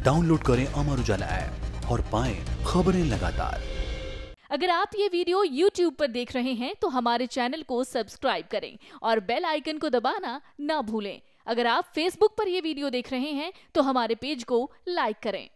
Download करें Amar Ujala app और पाएं खबरें लगातार। अगर आप ये वीडियो YouTube पर देख रहे हैं तो हमारे चैनल को सब्सक्राइब करें और बेल आइकन को दबाना ना भूलें। अगर आप Facebook पर ये वीडियो देख रहे हैं तो हमारे पेज को लाइक करें।